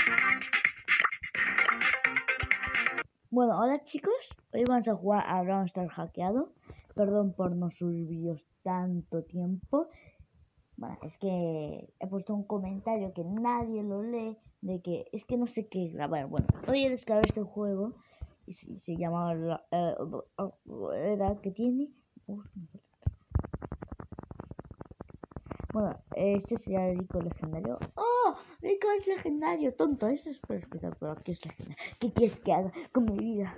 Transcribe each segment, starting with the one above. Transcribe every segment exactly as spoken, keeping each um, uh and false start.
Bueno, hola chicos, hoy vamos a jugar a Brawl Stars hackeado. Perdón por no subir vídeos tanto tiempo. Bueno, es que he puesto un comentario que nadie lo lee, de que es que no sé qué grabar. Bueno, hoy he descargado este juego y se, se llama eh, era que tiene. Bueno, este sería el rico legendario. ¡Oh! Rico es legendario, tonto. Eso es para explicar, pero aquí es legendario. ¿Qué quieres que haga con mi vida?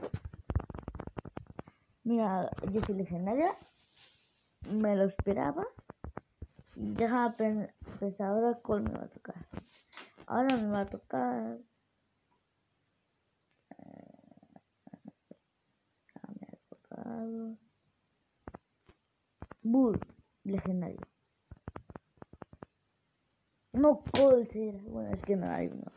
Mira, yo soy legendaria. Me lo esperaba. Y deja pensar ahora cuál me va a tocar. Ahora me va a tocar. Eh, me ha tocado. Bull, legendario. No, Colt era. Bueno, es que no hay uno.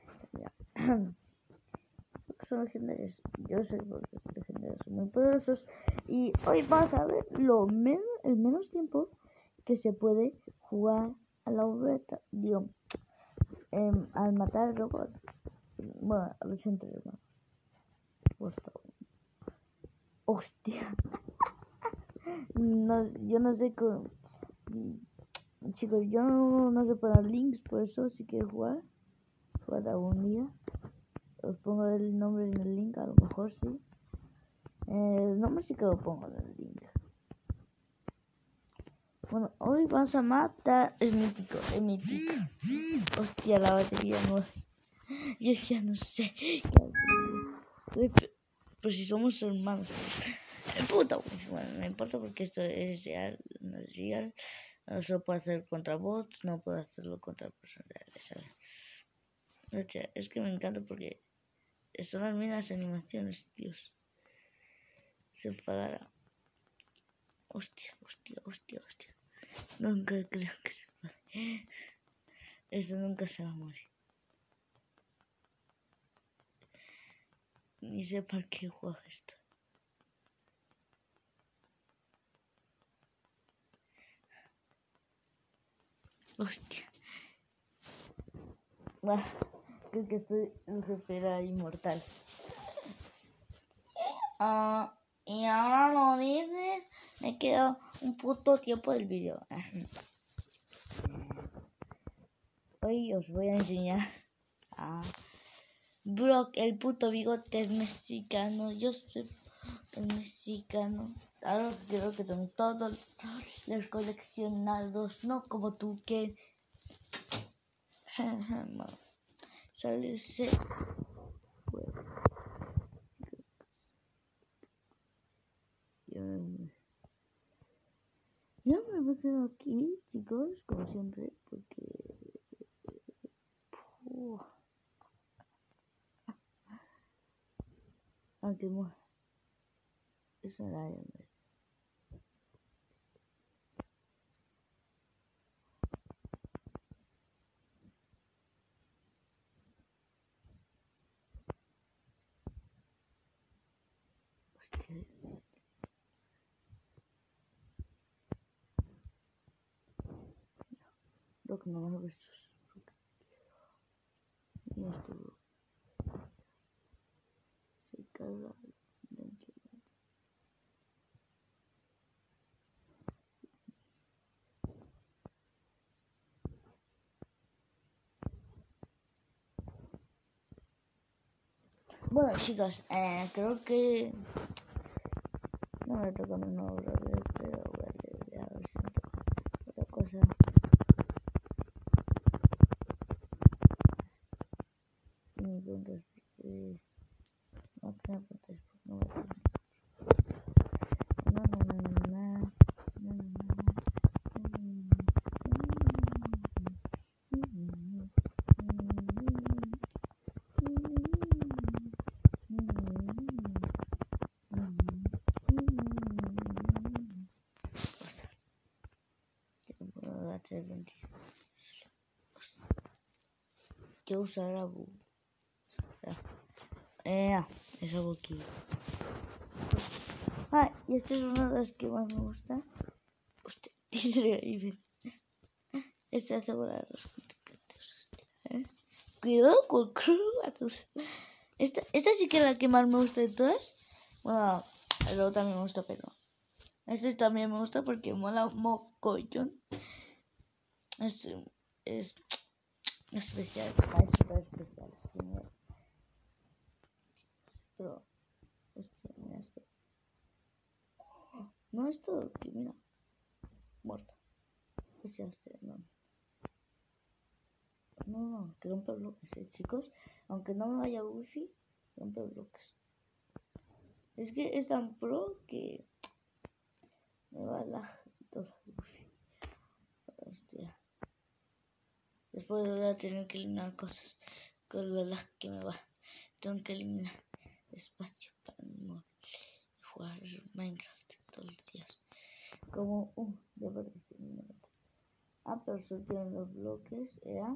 Son legendarios. Yo sé porque los legendarios son muy poderosos. Y hoy vas a ver lo menos, el menos tiempo que se puede jugar a la beta. Digo, eh, al matar al robot. Bueno, a ver si entre hermanos. Hostia. No, yo no sé cómo. Chicos, yo no, no sé poner links, por eso si quiero jugar, jugar algún día. Os pongo el nombre en el link, a lo mejor sí. Eh, el nombre sí que lo pongo en el link. Bueno, hoy vamos a matar. Es mítico, es mítico. Hostia, la batería nueve. Yo ya no sé. Pues si somos hermanos. Puta, bueno, no importa porque esto es real, no es real. No se puede hacer contra bots, no puedo hacerlo contra personas reales, ¿sabes? O sea, es que me encanta porque son las mismas animaciones, Dios. Se enfadará. Hostia, hostia, hostia, hostia. Nunca creo que se enfade. Eso nunca se va a morir. Ni sé para qué juego esto. Hostia. Bueno, creo que estoy en supera inmortal. Ah, y ahora lo dices, me queda un puto tiempo del vídeo. Hoy os voy a enseñar a Brock, el puto bigote mexicano. Yo soy el mexicano. Ahora quiero que son todos los coleccionados, no como tú que sale ese juego. Ya me voy a quedar aquí, chicos, como siempre, porque uh, aunque muera, eso era ya. Lo que no me gusta y esto se carga dentro. Bueno, chicos, eh, creo que no me toca mi nuevo brother, pero voy a leer, a ver si me toca otra cosa. Y me preguntas porque no te me preguntas porque no voy a hacer. No, no, no, no, no, no, no, no. Que usar a Bu. Eh, es algo aquí. Ah, y esta es una de las que más me gusta. Hostia, increíble. Esta asegura los contactos. ¿Eh? Cuidado con Croatus. Esta, esta sí que es la que más me gusta de todas. Bueno, el otro también me gusta, pero este también me gusta porque mola mocollón. Es, es especial, es súper especial. Pero, hostia, mira esto. No, esto, mira, muerto. Hostia, hostia, no. No, no, que rompe bloques, eh, chicos. Aunque no me vaya wifi, rompe bloques. Es que es tan pro que me va la todo wifi. Hostia. Después voy a tener que eliminar cosas con lo lag que me va. Tengo que eliminar espacio para no jugar Minecraft todos los días. Como, uh, ya apareció un minuto. Ah, pero surgieron los bloques, era.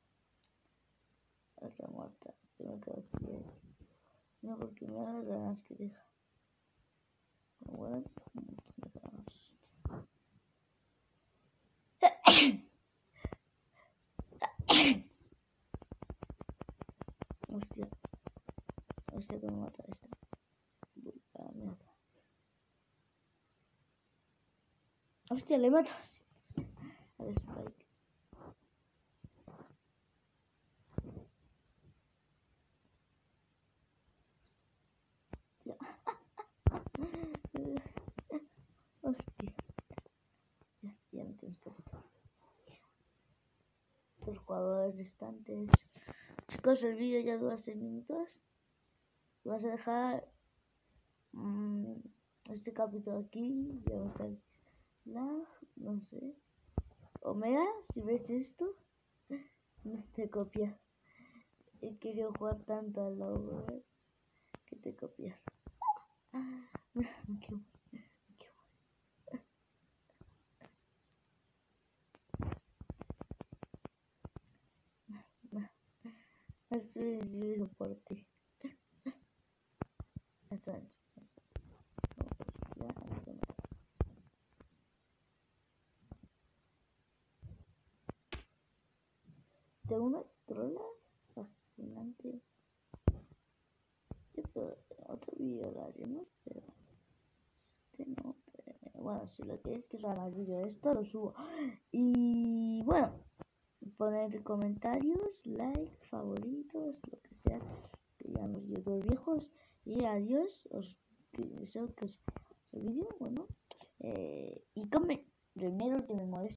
Otra muerta, que me quedo aquí. Eh. No, porque me da las ganas que deja. Bueno, hostia, hostia que me mata esta. Ah, mierda. Hostia, le mato al Spike. Ya. Hostia. Ya, ya me tienes que matar. Los jugadores restantes. Chicos, el vídeo ya dura seis minutos. Vas a dejar mmm, este capítulo aquí. Ya va a estar lag, no sé. Omega, si ves esto, no te copias. He querido jugar tanto al lado que te copias. Me quemo, me quemo. Estoy viviendo por ti. Tengo una trola fascinante. Esto, otro vídeo lo haremos, pero este no. Pero, bueno, si lo queréis que salga el vídeo de esto, lo subo. Y bueno, poner comentarios, like, favoritos, lo que sea, que ya los youtubers viejos. Y adiós, os deseo que os el vídeo, bueno, eh, y come primero que me moleste.